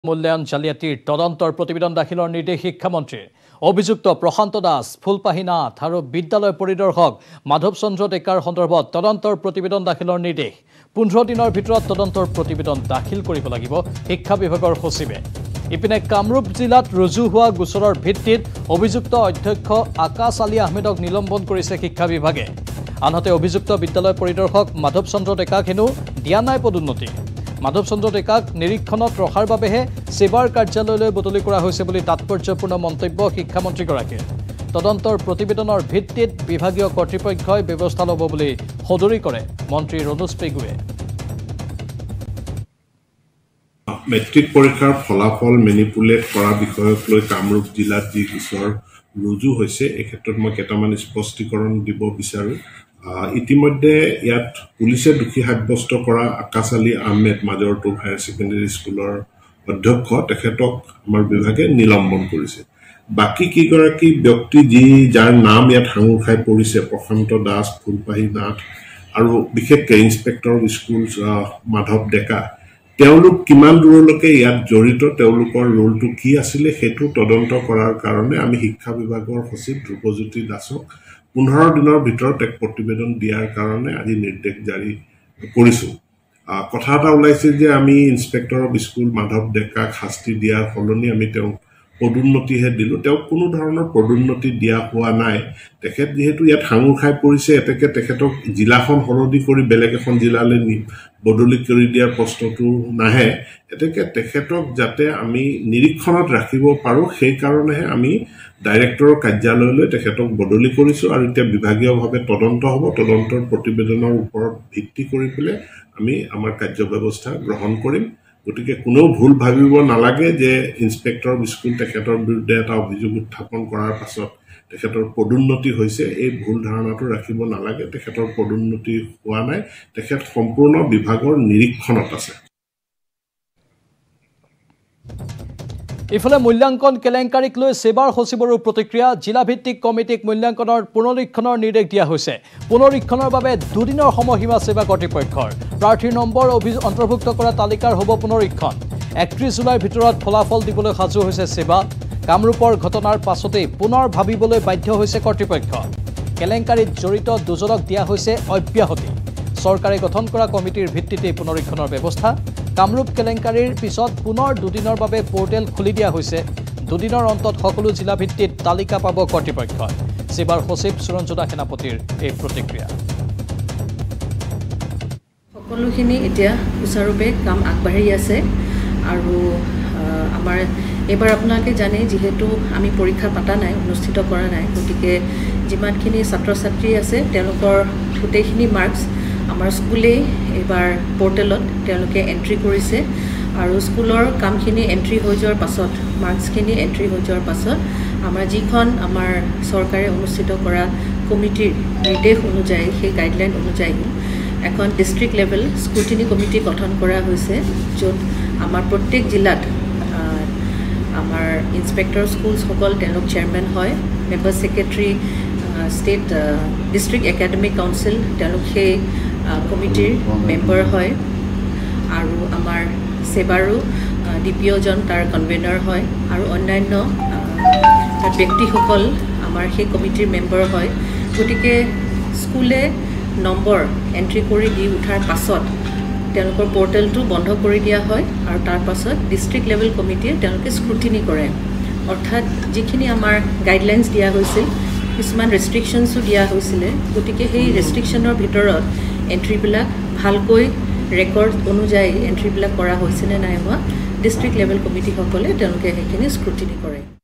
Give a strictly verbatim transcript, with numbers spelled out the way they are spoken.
মূল্যায়ন জালিয়াতিৰ তদন্তৰ প্ৰতিবেদন দাখিলৰ নিৰ্দেশ শিক্ষামন্ত্ৰীৰ অভিযুক্ত প্ৰশান্ত দাস ফুলপাহী নাথ আৰু বিদ্যালয় পৰিদৰ্শক মাধৱ চন্দ্ৰ ডেকাৰ সন্দৰ্ভত তদন্তৰ প্ৰতিবেদন দাখিলৰ নিৰ্দেশ পোন্ধৰ দিনৰ ভিতৰত তদন্তৰ প্ৰতিবেদন দাখিল কৰিব লাগিব শিক্ষা বিভাগৰ সচিবে ইপিনে কামৰূপ জিলাত ৰুজু হোৱা গোচৰৰ ভিত্তিত অভিযুক্ত অধ্যক্ষ আকাশ আলী আহমেদক নিলম্বন কৰিছে শিক্ষা বিভাগে আনহাতে অভিযুক্ত বিদ্যালয় পৰিদৰ্শক মাধৱ চন্দ্ৰ ডেকাক হেনো দিয়া নাই পদোন্নতি মাধৱ চন্দ্ৰ ডেকাক নিৰীক্ষণত ৰখাৰ বাবেহে সেবাৰ কাৰ্যালয়লৈ বদলি কৰা হৈছে বুলি তাৎপৰ্যপূৰ্ণ মন্তব্য শিক্ষামন্ত্ৰীগৰাকীৰ তদন্তৰ প্ৰতিবেদনৰ ভিত্তিত বিভাগীয় কৰ্তৃপক্ষই ব্যৱস্থা ল'ব বুলি সদৰি কৰে মন্ত্ৰী ৰনোজ পেগুৱে মেট্ৰিক পৰীক্ষাৰ ফলাফল মেনিপুলেট কৰা বিষয়ক লৈ কামৰূপ জিলাত যি গোচৰ ৰুজু হৈছে এই ক্ষেত্ৰত মই কেইটামান স্পষ্টীকৰণ দিব বিচাৰো ইতিমধ্যে ইয়াত পুলিচে দুখী সাব্যস্ত কৰা আকাশ আলী আহমেদ মাজৰটোপ হায়াৰ ছেকেণ্ডাৰী স্কুলৰ অধ্যক্ষ তেখেতক আমাৰ বিভাগে নিলম্বন কৰিছে বাকি কিগৰাকী ব্যক্তি যি যাৰ নাম ইয়াত হাঙুৰ খাই পৰিছে প্ৰশান্ত দাস ফুলপাহী নাথ আৰু বিশেষকৈ inspector of schools Madhab Deka তেওঁলোক কিমান দূৰলৈকে ইয়াত জড়িত তেওঁলোকৰ ৰোলটো কি আছিল সেইটো তদন্ত কৰাৰ কাৰণে আমি শিক্ষা বিভাগৰ সচিব ধ্ৰুৱজ্যোতি দাসক পোন্ধৰ দিনৰ ভিতৰত এক প্ৰতিবেদন দিয়াৰ কাৰণে আজি নিৰ্দেশ জাৰি কৰিছো কথা এটা ওলাইছে যে আমি ইন্সপেক্টৰ অফ স্কুল মাধৱ ডেকাক শাস্তি দিয়াৰ সলনি আমি তেওঁক পদোন্নতিহে দিলো তেওঁক কোনো ধৰণৰ পদোন্নতি দিয়া হোৱা নাই তেখেত যেহেতু ইয়াত হাঙুৰ খাই পৰিছে এতেকে তেখেতক জিলাখন সলনি কৰি বেলেগ এখন জিলালৈ নি বদলি কৰি দিয়াৰ প্ৰশ্নটো নাহে এতেকে তেখেতক যাতে আমি নিৰীক্ষণত ৰাখিব পাৰো সেই কাৰণেহে আমি ডাইৰেক্টৰৰ কাৰ্যালয়লৈ তেখেতক বদলি কৰিছো আৰু এতিয়া বিভাগীয়ভাৱে তদন্ত হ'ব তদন্তৰ প্ৰতিবেদনৰ ওপৰত ভিত্তি কৰি পেলাই আমি আমাৰ কাৰ্যব্যৱস্থা গ্ৰহণ কৰিম গতিকে কোনো ভুল ভাবিব নালাগে যে ইন্সপেক্টৰ স্কুল তেখেতৰ বিৰুদ্ধে এটা অভিযোগ উত্থাপন কৰাৰ পাছত তেখেতৰ পদোন্নতি হৈছে এই ভুল ধাৰণাটো ৰাখিব নালাগে তেখেতৰ পদোন্নতি হোৱা নাই তেখেত সম্পূৰ্ণ বিভাগৰ নিৰীক্ষণত আছে ইফালে মূল্যাঙ্কন কেলেংকাৰীক লৈ সেবাৰ সচিবৰো প্ৰতিক্ৰিয়া জিলাভিত্তিক কমিটিক মূল্যাঙ্কনৰ পুনৰীক্ষণৰ নিৰ্দেশ দিয়া হৈছে পুনৰীক্ষণৰ বাবে দুদিনৰ সময়সীমা সেবা কৰ্তৃপক্ষৰ প্ৰাৰ্থীৰ নম্বৰ অন্তৰ্ভুক্ত কৰা তালিকাৰ হ'ব পুনৰীক্ষণ একত্ৰিশ জুলাইৰ ভিতৰত ফলাফল দিবলৈ সাজু হৈছে সেবা কামৰূপৰ ঘটনাৰ পাছতেই পুনৰ ভাবিবলৈ বাধ্য হৈছে কৰ্তৃপক্ষ কেলেংকাৰীত জড়িত দুজনক দিয়া হৈছে অব্যাহতি চৰকাৰে গঠন কৰা কমিটিৰ ভিত্তিতে পুনৰীক্ষণৰ ব্যৱস্থা কামৰূপ কেলেংকাৰীৰ পিছত পুনৰ দুদিনৰ বাবে পোৰ্টেল খুলি দিয়া হৈছে দুদিনৰ অন্তত সকলো জিলা ভিত্তিত তালিকা পাব কৰ্তৃপক্ষই সেবাৰ সচিব সুৰঞ্জনা সেনাপতিৰ এই প্ৰতিক্ৰিয়া সকলোখিনি এতিয়া সুচাৰুৰূপে কাম আগবাঢ়ি আছে আৰু আমাৰ এবাৰ আপোনালোকে জানে যেহেতু আমি পৰীক্ষা পাতা নাই অনুষ্ঠিত কৰা নাই গতিকে যিমানখিনি ছাত্ৰ ছাত্ৰী আছে তেওঁলোকৰ গোটেইখিনি মাৰ্কছ আমাৰ স্কুলে এবাৰ পোৰ্টেলত তেওঁলোকে এন্ট্ৰি কৰিছে আৰু স্কুলৰ কামখিনি এন্ট্ৰি হৈ যোৱাৰ পাছত মাৰ্কছখিনি এন্ট্ৰি হৈ যোৱাৰ পাছত আমাৰ যিখন আমাৰ চৰকাৰে অনুষ্ঠিত কৰা কমিটিৰ নিৰ্দেশ অনুযায়ী সেই গাইডলাইন অনুযায়ী এখন ডিষ্ট্ৰিক্ট লেভেল স্ক্ৰুটিনি কমিটি গঠন কৰা হৈছে য'ত আমাৰ প্ৰত্যেক জিলাত আমাৰ ইন্সপেক্টৰ স্কুলসকল তেওঁলোক চেয়াৰমেন হয় member secretary state district academic council তেওঁলোক সেই কমিটিৰ মেম্বাৰ হয় আৰু আমাৰ সেবাৰো ডি পি অ'জন তাৰ কনভেনাৰ হয় আৰু অন্যান্য ব্যক্তিসকল আমাৰ সেই কমিটিৰ মেম্বাৰ হয় গতিকে স্কুলে নম্বৰ এণ্ট্ৰি কৰি দি উঠাৰ পাছত তেওঁলোকৰ পোৰ্টেলটো বন্ধ কৰি দিয়া হয় আৰু তাৰ পাছত ডিষ্ট্ৰিক্ট লেভেল কমিটিয়ে তেওঁলোকে স্ক্ৰুটিনি কৰে অৰ্থাৎ যিখিনি আমাৰ গাইডলাইনছ দিয়া হৈছিল কিছুমান ৰেষ্ট্ৰিকশ্যনছো দিয়া হৈছিলে গতিকে সেই ৰেষ্ট্ৰিকশ্যনৰ ভিতৰত এণ্ট্ৰিবিলাক ভালকৈ ৰেকৰ্ড অনুযায়ী এণ্ট্ৰিবিলাক কৰা হৈছেনে নাই হোৱা ডিষ্ট্ৰিক্ট লেভেল কমিটিসকলে তেওঁলোকে সেইখিনি স্ক্ৰুটিনি কৰে